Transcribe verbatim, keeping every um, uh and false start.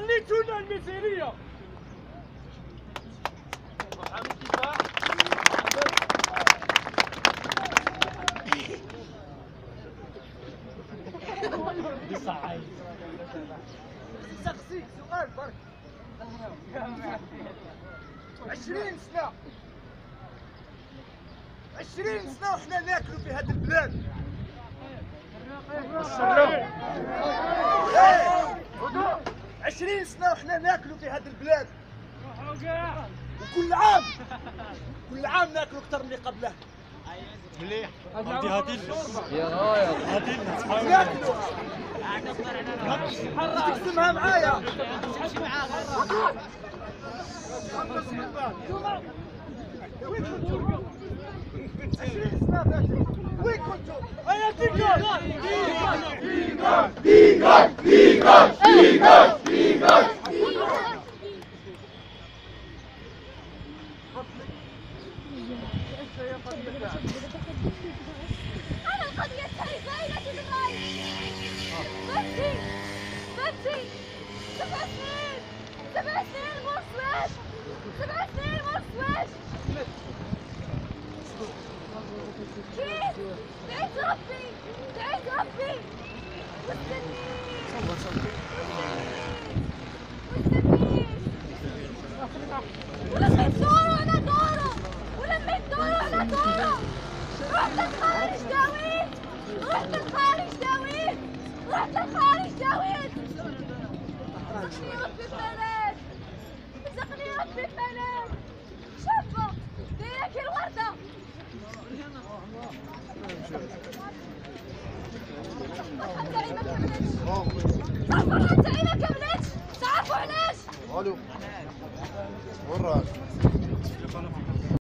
خليتونا الميزيريه. سقسيك سؤال برك. عشرين سنة عشرين سنة وحنا ناكلوا في هذه البلاد. عشرين سنة وحنا ناكلوا في هذه البلاد، وكل عام كل عام ناكلوا أكثر من اللي قبله. مليح هادي هادي يا غاية هادي ناكلوا تقسمها معايا. وين كنتوا؟ عشرين سنة فاتت وين كنتوا؟ هيا ديكار ديكار ديكار ديكار ديكار أنا القضية تاعي باينة للغاية. بنتي بنتي سبع سنين سبع سنين مرسواش سبع سنين مرسواش. كيف؟ دعيت ربي دعيت ربي مستنيش مستنيش ولما يدوروا على دوره ولما يدوروا على دوره. رحت الخارج داويت رحت الخارج داويت رحت الخارج داويت. رزقني ربي ببنات رزقني ربي ببنات شابة دايرة كي الوردة. الفرحة تاعي ما كملتش الفرحة تاعي ما كملتش. تعرفوا علاش؟ الو وين راك؟